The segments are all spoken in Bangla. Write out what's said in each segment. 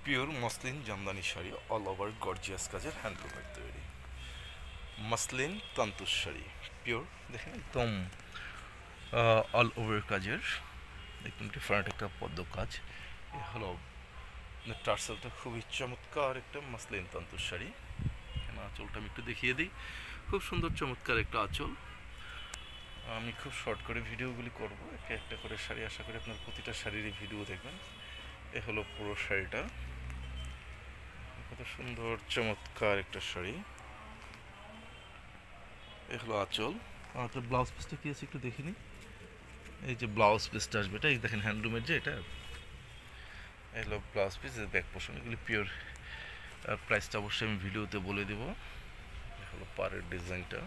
Pure muslin Jamdani sari all over gorgeous কাজের হ্যান্ডলুমের তৈরি মসলিন তান্তুজ শাড়ি পিওর দেখেন একদম অল ওভার কাজের একদম ডিফারেন্ট একটা পদ্ম কাজ এ হলো টার্সেলটা খুবই চমৎকার একটা মসলিন তান্তুজ শাড়ি। এখানে আঁচলটা আমি একটু দেখিয়ে দিই, খুব সুন্দর চমৎকার একটা আঁচল। আমি খুব শর্ট করে ভিডিওগুলি করব, একটা একটা করে শাড়ি, আশা করি আপনার প্রতিটা শাড়িরই ভিডিও দেখবেন। এ হলো পুরো শাড়িটা, কত সুন্দর চমৎকার একটা শাড়ি। এ হলো আঁচল। তো ব্লাউজ পিসটা কি আছে একটু দেখে নিই। এই যে ব্লাউজ পিসটা আসবে, এটা এই দেখেন হ্যান্ডলুমের যে এটা এই হলো ব্লাউজ পিস, ব্যাক পোর্শন, এগুলি পিওর। প্রাইসটা অবশ্যই আমি ভিডিওতে বলে দেব। এ হলো পাড়ের ডিজাইনটা,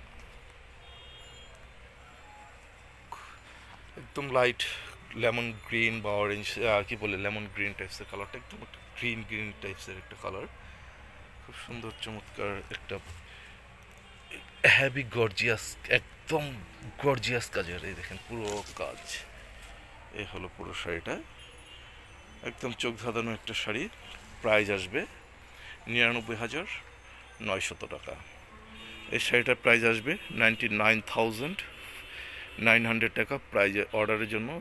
একদম লাইট লেমন গ্রিন বা অরেঞ্জ, কি বলে লেমন গ্রিন টাইপসের কালারটা, একদম গ্রিন গ্রিন টাইপসের একটা কালার, খুব সুন্দর চমৎকার একটা হ্যাভি গর্জিয়াস, একদম গর্জিয়াস কাজের। এই দেখেন পুরো কাজ। এই হলো পুরো শাড়িটা, একদম চোখ ধাঁধানো একটা শাড়ি। প্রাইস আসবে 99,900 টাকা। এই শাড়িটার প্রাইস আসবে 99,900 টাকা। প্রাইজ অর্ডারের জন্য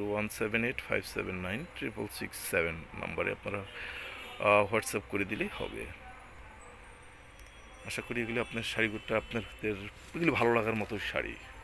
0178579667 নাম্বারে আপনারা হোয়াটসঅ্যাপ করে দিলেই হবে। আশা করি এগুলি আপনার শাড়িগুলোটা আপনাদের এগুলি ভালো লাগার মতো শাড়ি।